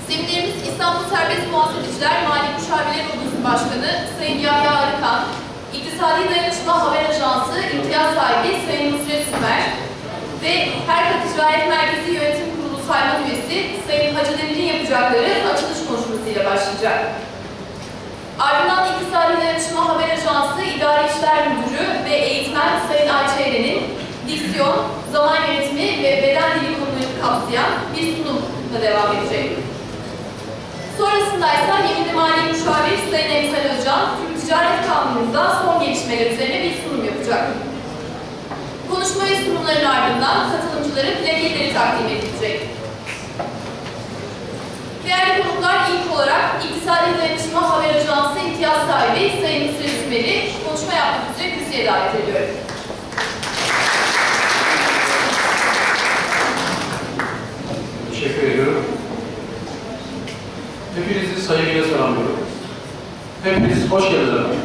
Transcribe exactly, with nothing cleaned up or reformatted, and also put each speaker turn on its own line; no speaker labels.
Seminerimiz İstanbul Serbest Muhasebeciler Mali Müşavirler Odası Başkanı Sayın Yahya Arıkan, İktisadi Dayanışma Haber Ajansı İmtiyaz Sahibi Sayın Nusret Sümer ve Herkat Ticaret Merkezi Yönetim Kurulu Sayman Üyesi Sayın Hacı Demir'in yapacakları açılış konuşmasıyla başlayacak. Ardından İktisadi Dayanışma Haber Ajansı İdari İşler Müdürü ve Eğitmen Sayın Ayça Eren'in diksiyon, zaman yönetimi ve beden dili konularını kapsayan bir sunumla devam edecek. Sonrasında ise Yeminli Mali Müşavir Sayın Emsal Özcan, Türk Ticaret Kanunu'nda son gelişmeler üzerine bir sunum yapacak. Konuşma ve sunumların ardından katılımcıların plaketleri takdim edilecek. Değerli konuklar, ilk olarak İktisadi Dayanışma Haber Ajansı İmtiyaz Sahibi Sayın Nusret Sümer'i konuşma yapmak üzere kürsüye davet ediyorum.
Teşekkür ediyorum. Hepinizi saygıyla selamlıyorum. Hepiniz hoş geldiniz efendim.